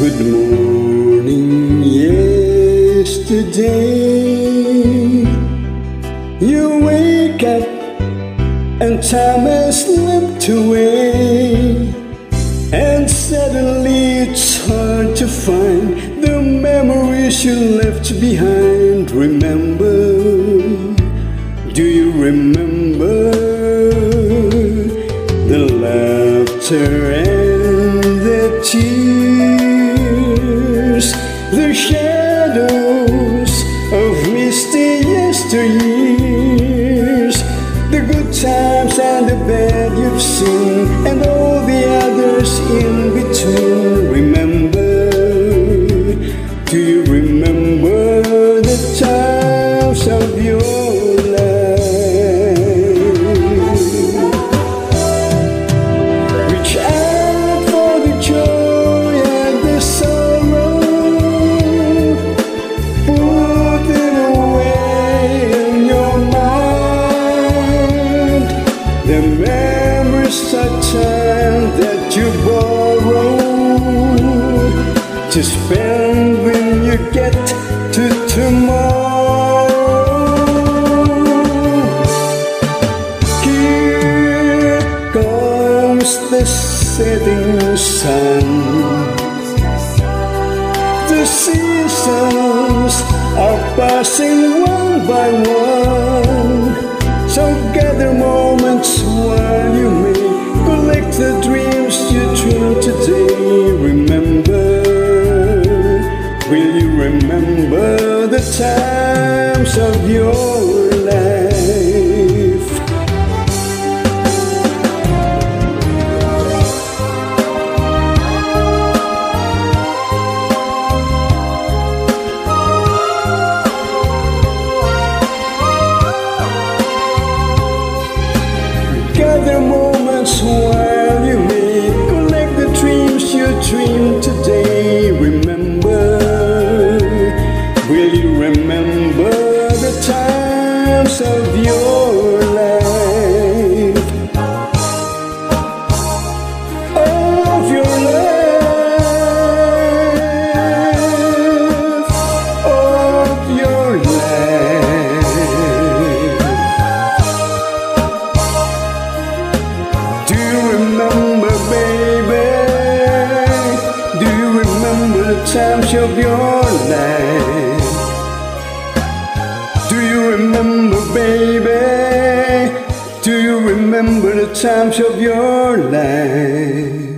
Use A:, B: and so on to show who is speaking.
A: Good morning, yesterday. You wake up and time has slipped away, and suddenly it's hard to find the memories you left behind. Remember, do you remember the laughter and the tears, the shadows of misty yesteryears, the good times and the bad you've seen, and all the others in between? Remember, do you remember the times of your life? Reach out for the joy and the sorrow, put it away in your mind. The memories of time that you borrowed to spend when you get to tomorrow. Here comes the setting sun. The seasons are passing one by one, so gather moments while you may collect the dreams you dream today. Remember, will you remember the times of your life? Gather moments while you may collect the dreams you dream today. Remember, will you remember the times of your life? Of your life, of your life. Do you remember, baby? Do you remember the times of your life? Do you remember, baby? Do you remember the times of your life?